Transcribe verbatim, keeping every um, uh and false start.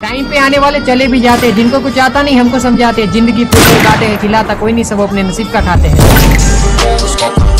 Time पे आने वाले चले भी जाते हैं, जिनको कुछ आता नहीं हमको समझाते हैं। जिंदगी फूल काटे हैं, खिलाता कोई नहीं, सब अपने नसीब का खाते हैं।